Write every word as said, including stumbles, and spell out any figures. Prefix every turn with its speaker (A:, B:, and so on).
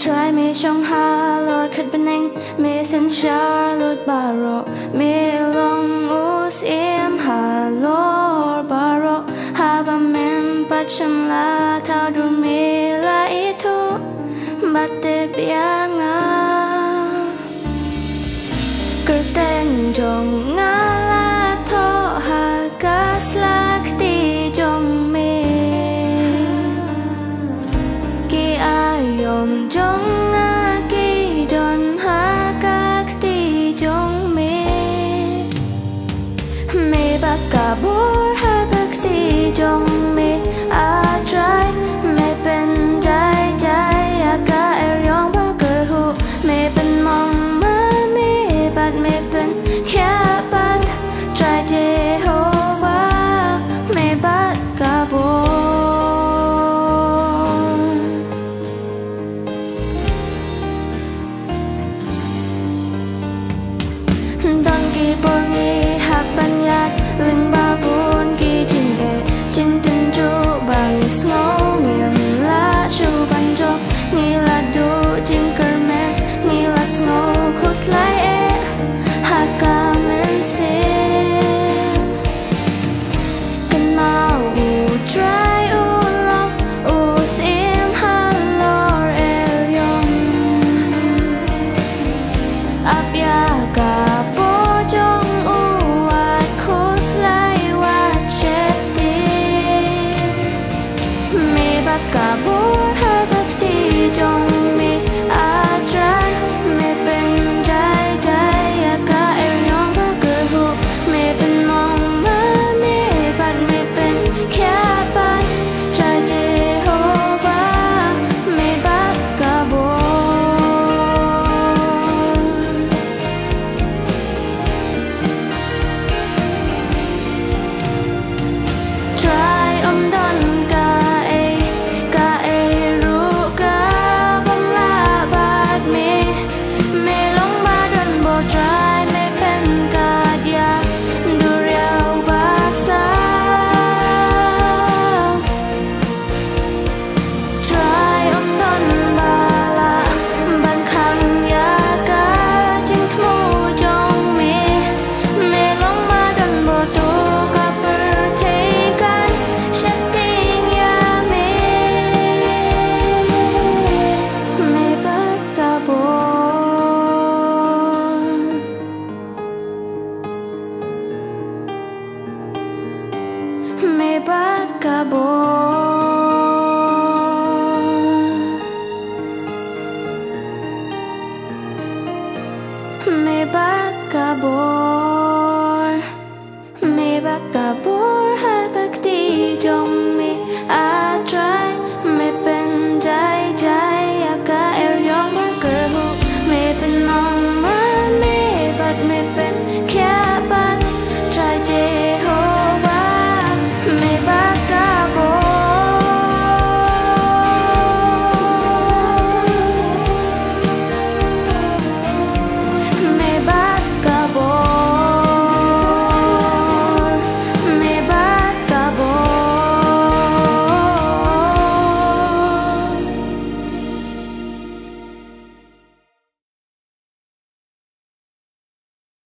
A: try me trong ha lor khát bên anh me sen Charlotte baro me long us em ha lor baro ha ba mem pat cham la thao dur me la itu batte bianga kerteng jong ngala tho ha kas lak ti jong me ki ayom jong na ki don ha kak ti jong me me bak kabor ha kak ti jong me a try me pen jai jai a ka er yong ba ker hu me pen mong ma me bat me pen kya bat try Jehovah me bat kabor don ki bor ngi hak ban yat ling ba bun ki jin he jin tin ju ba ni smo ngim la chu ban jo ngi la du jin ker me ngi la smo khos lai e ha ka men se kan mau u try u long u sim ha lor er yong ap ya ka kabor ha kak ti jong me a try me pen jai jai a ka er yong ba ker hu me pen mong ma me bat me pen kya bat try Jehovah me bat kabor try om don ka try me pen kadia duriau basa try om don bala ban khang ya ka jing thmu jong me me long ma don bo tu ka per the kan shakting ya me me bat ka bo me bat kabor me bat kabor me bat kabor ha kak ti jong me a try